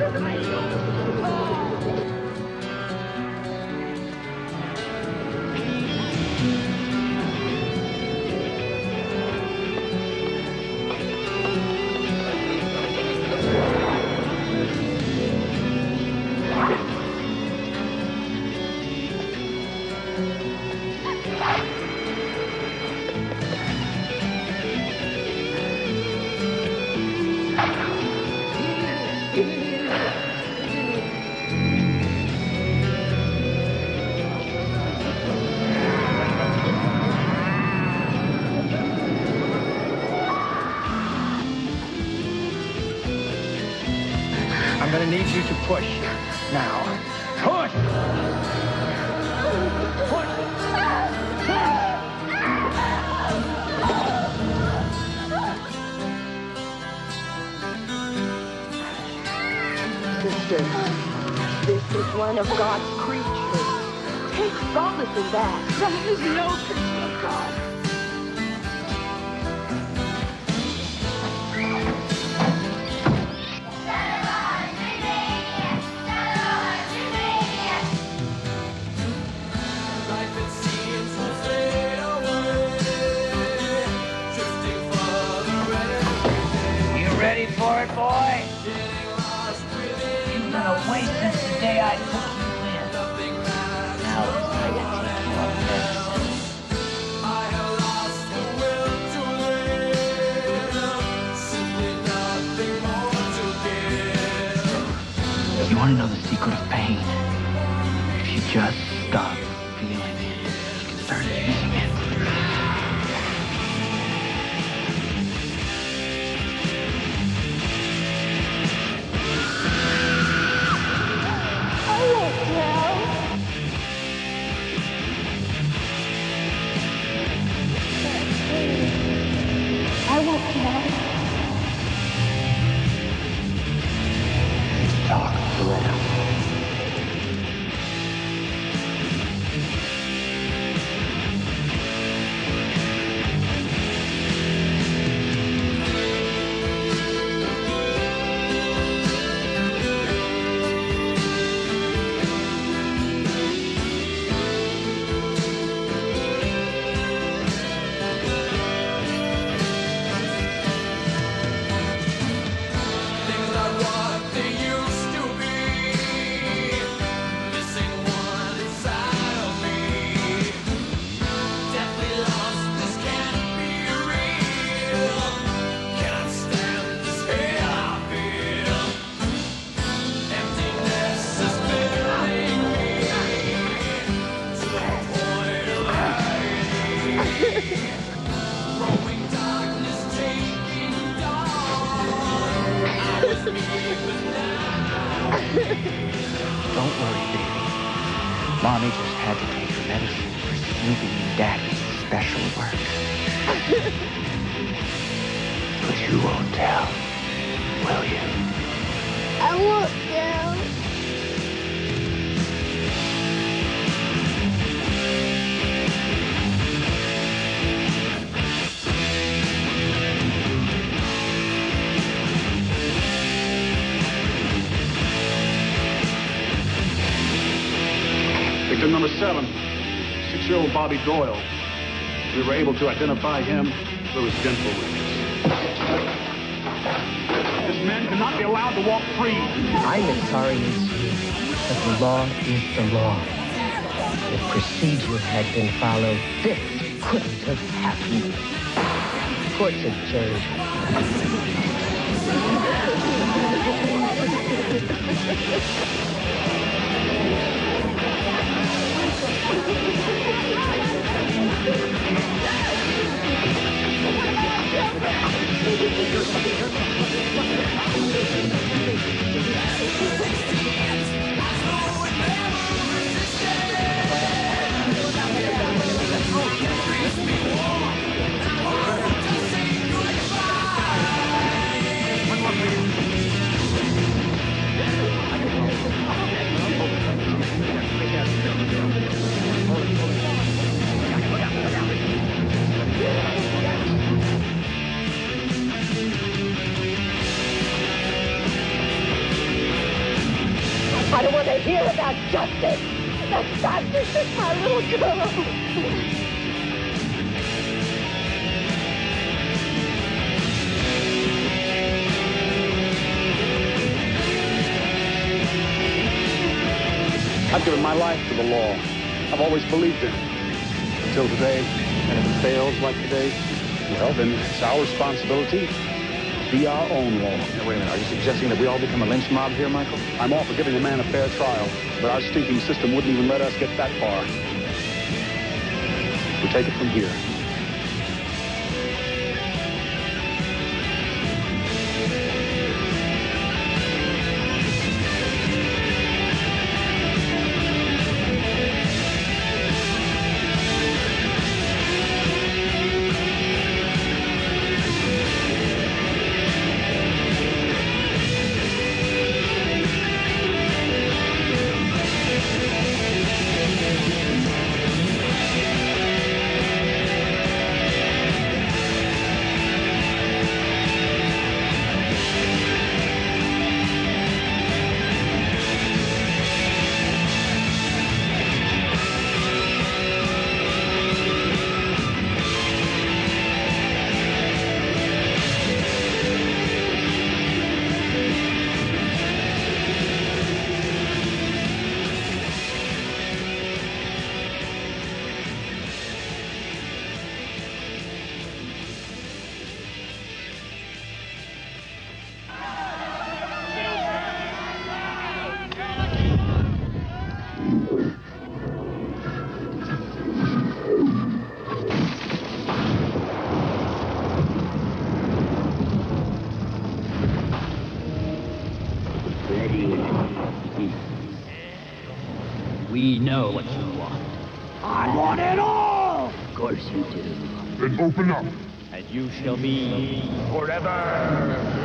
I'm gonna need you to push. Now. Push! Push! Sister, this is one of God's creatures. Take solace in that. That is no creature of God. Ready for it, boy? You've been away since the day I took you in. Now it's time to teach you a lesson. You want to know the secret of pain? If you just stop feeling it, you can start using it. I won't tell. Talk to him. Don't worry, baby. Mommy just had to take her medicine for Snoopy and Daddy's special work. But you won't tell, will you? I won't tell. Victim number 7, 6-year-old Bobby Doyle. We were able to identify him through his dental records. This man cannot be allowed to walk free. I'm as sorry as you, but the law is the law. If procedure had been followed, this couldn't have happened. Court's adjourned. not justice. That's not justice, my little girl. I've given my life to the law. I've always believed in it. Until today, and if it fails like today, well, then it's our responsibility to be our own law. Now, wait a minute. Are you suggesting that we all become a lynch mob here, Michael? I'm all for giving a man a fair trial, but our stinking system wouldn't even let us get that far. We'll take it from here. We know what you want. I want it all! Of course you do. Then open up. And you shall be forever